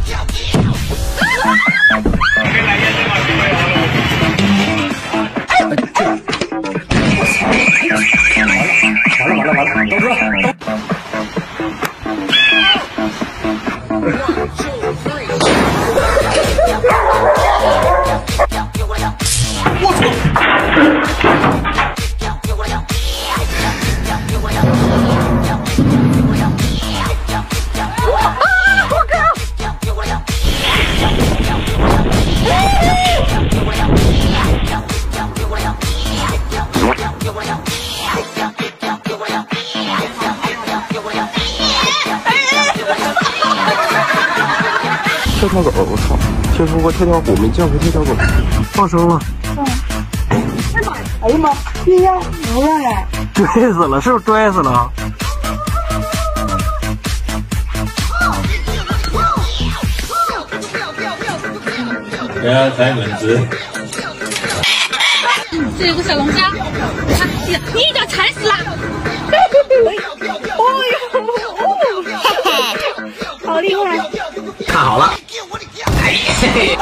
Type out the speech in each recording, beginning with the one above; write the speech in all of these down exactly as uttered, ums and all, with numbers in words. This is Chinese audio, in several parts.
完了完了完了，都哥。我操！跳跳狗，我操！听说过跳跳虎，没见过跳跳狗。放生了。嗯。哎呀妈！哎呀，牛了嘞！拽死了，是不是拽死了？ 给他踩猛子。 这有个小龙虾，哎呀，你一脚踩死了！哦呦，哦，好厉害！ 看好了。哎呀！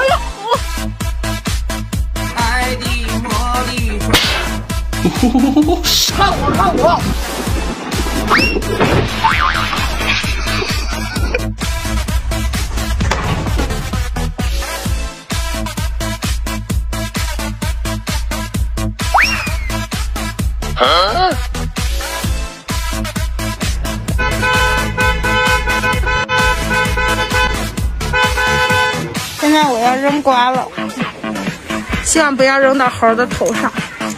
爱的魔力。 看我，看我！啊！ 现在我要扔瓜了，希望不要扔到猴的头上。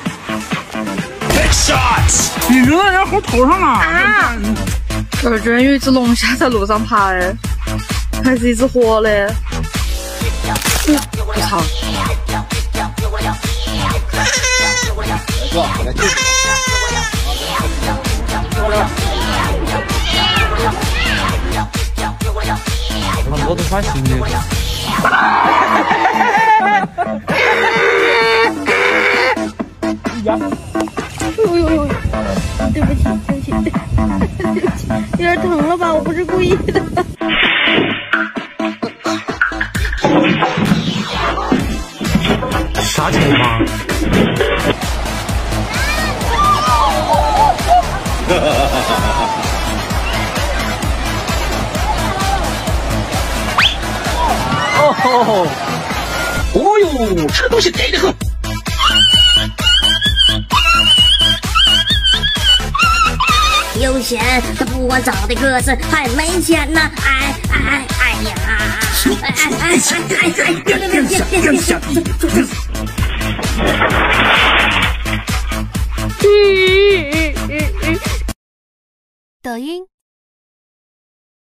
你扔到人猴头上了啊！ 这居然有一只龙虾在路上爬哎，还是一只活的。我操！ 我都发新的。 呀！呦呦呦！对不起，对不起，对不起，有点疼了吧？我不是故意的。 啥情况？ 哦，哦呦，这东西逮得很。 有钱，他不管找的可是还没钱呢！哎哎哎呀！哎哎哎哎哎！别别别别别别！ 抖音。